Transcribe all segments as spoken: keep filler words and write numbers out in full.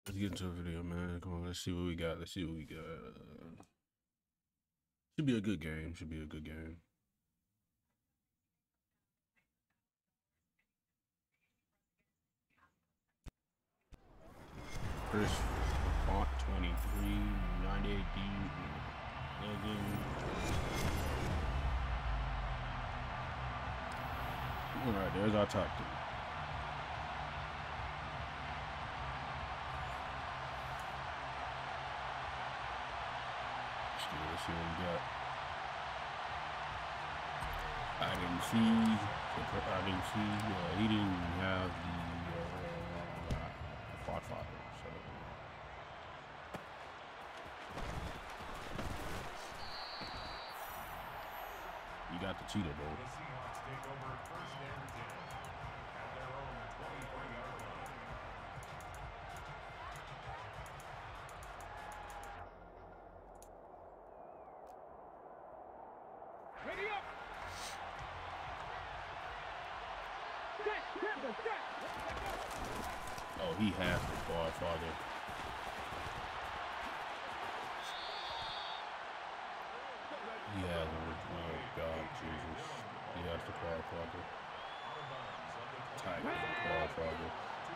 Let's get into a video, man. Come on, let's see what we got. Let's see what we got. Should be a good game. Should be a good game. Chris Font twenty-three, ninety-eight D. Legend. All right, there's our top three. Let's see what we got. I didn't see. I didn't see. Uh, he didn't have the uh, Quad Father, so. You got the cheetah, bro. Oh, he has the Quad Father. He has him. Oh, God, Jesus. He has the Quad Father. Tiger, the Quad Father.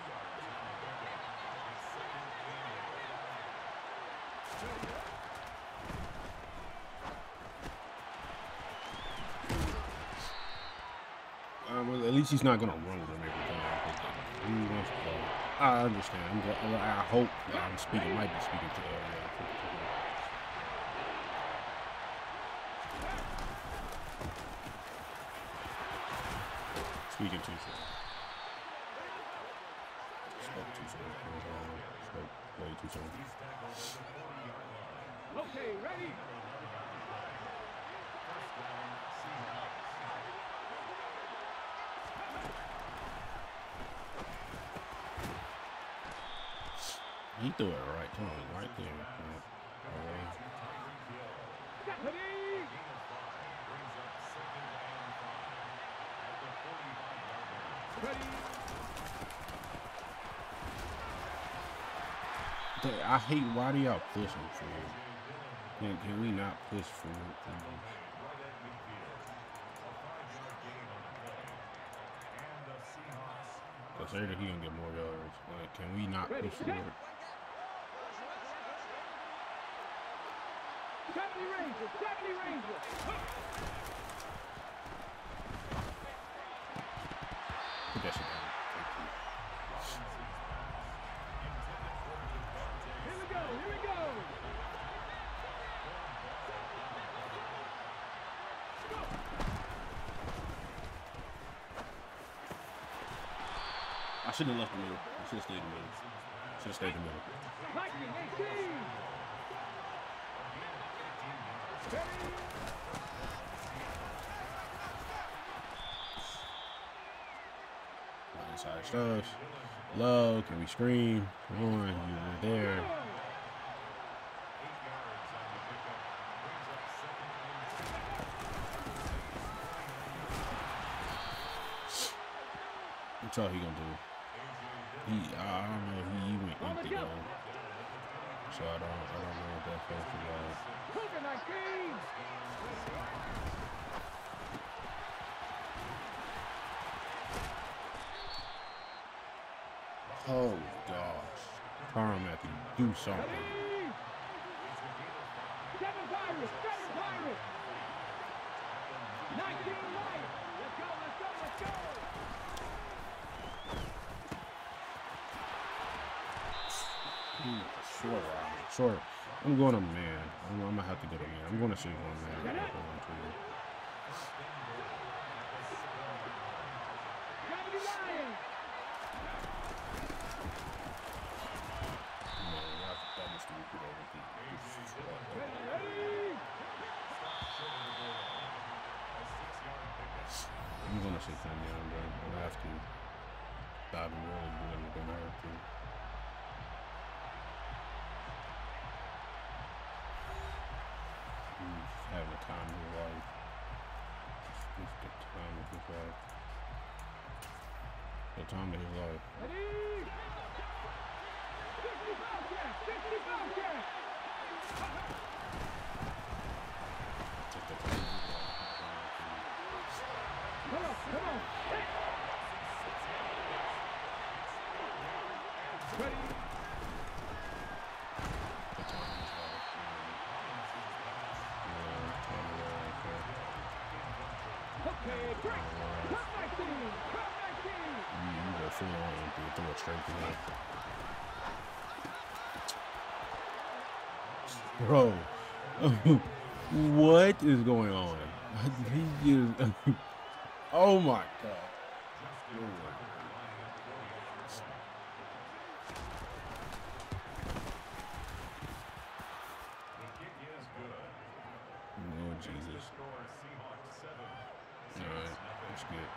Um, well, at least he's not gonna run with him every time. He wants to play. I understand. I'm glad, I hope I'm speaking. Might be speaking to uh, yeah, speaking too soon. Spoke too soon. Spoke way too soon. Okay, ready. He threw it right to him, right there. Uh, I hate, why do y'all push him for it? Can, can we not push for it, please? Because later he gonna get more yards. Like, can we not push for it? seventy Rangers, seventy Rangers. Put that shit down. Here we go, here we go. I shouldn't have left the middle. I should have stayed in the middle. Should have stayed in the middle. nineteen eighteen. Inside stuff. Low. Can we scream? Come on, you were there. What's all he gonna do? He, I don't know. He, he went empty though. So I don't, I don't know what that first is about. nineteen. Oh gosh, Tyrann Mathieu, do something. Seven Pirates, seven Pirates. nineteen right. Let's go, let's go, let's go. Ooh, short, short. I'm going to man. I'm, I'm gonna have to go to man. I'm going to shoot one man. I'm going to. I'm gonna say come down, bro. I'm gonna have to. Stop and really do it. I'm gonna have to. He's having the time of his life. It's the time of his life. The time of his life. Ready? Ready? Okay, break. Cut nineteen. Cut nineteen. You, you go full on and throw it straight to him. Bro, what is going on? He is. Oh my God. Oh, Jesus. All right, that's good.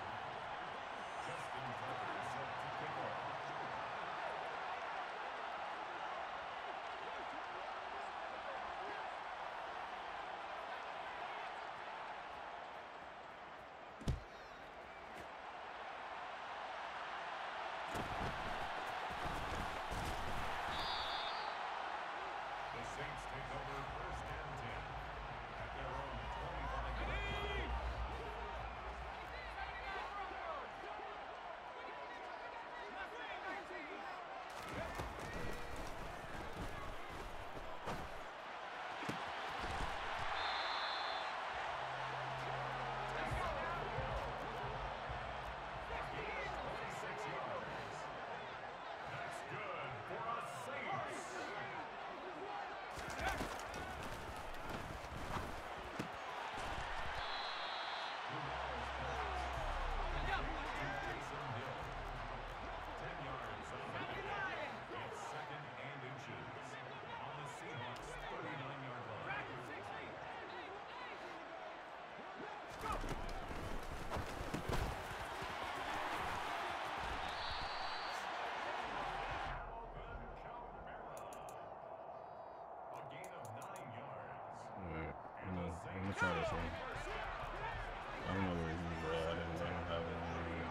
I'm gonna try this one. I don't know where he's at. I didn't, I don't have any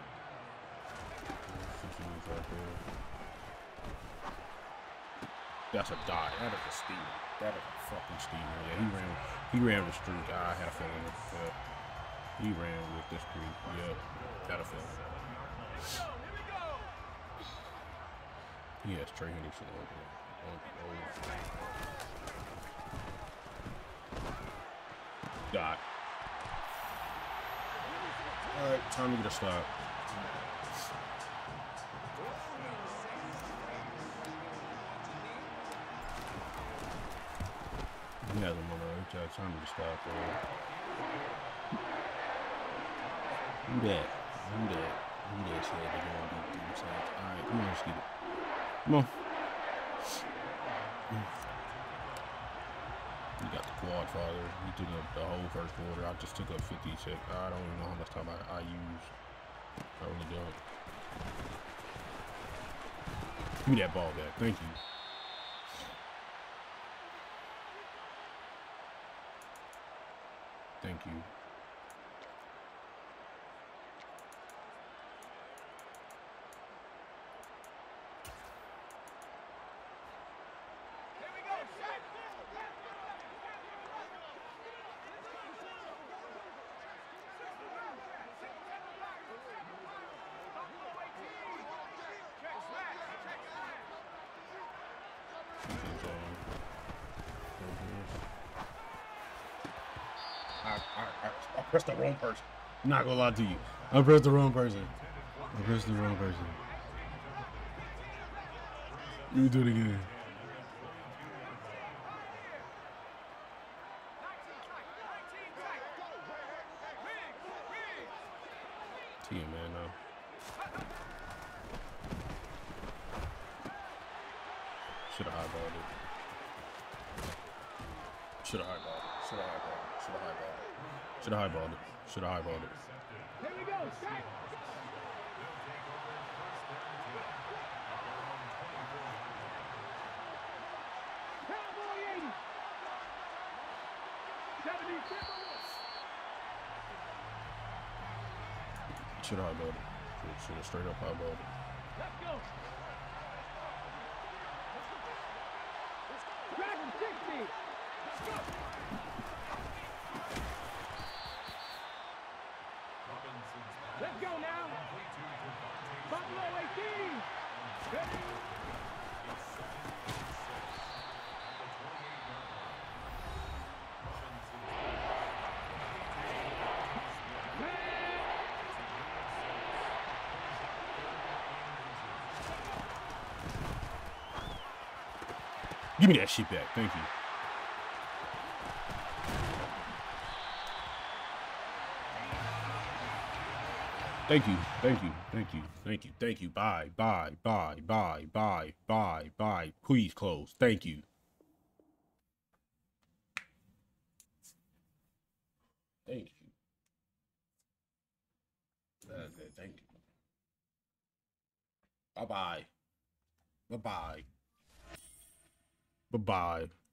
situations right there. That's a dot. That is a steal. That is a fucking steal. Yeah, he ran. He ran with streak. I had a feeling. But he ran with this streak. Yeah, had a feeling. He has Trey Henderson over there. Oh, oh. Dot. All right, time to get a stop. He has him on the other time to get a stop. Who that? Who that? Who that said they're going to beat them Saints? All right, come on, let's get it. Come on. He got the quad father. He took up the whole first quarter. I just took up fifty seconds. I don't even know how much time I, I use. I really don't. Give me that ball back. Thank you. Thank you. I, I, I, I pressed the wrong person. I'm not gonna lie to you. I pressed the wrong person. I pressed the wrong person. Let me do it again. T man, no. Should have highballed it. Should have highballed it. Should have highballed it. Should have highballed it. Should have highballed it. Should have highballed it. Here we go. Strike. Cowboy eighty. seventy. Should have highballed it. Should have straight up highballed it. Let's go. Dragon sixty. Let's go. Let's go now. Buffalo eighteen. Ready. Give me that shit back. Thank you. Thank you, thank you, thank you, thank you, thank you. Bye, bye, bye, bye, bye, bye, bye. Please close. Thank you. Thank you. That's it. Thank you. Bye bye. Bye bye. Bye bye.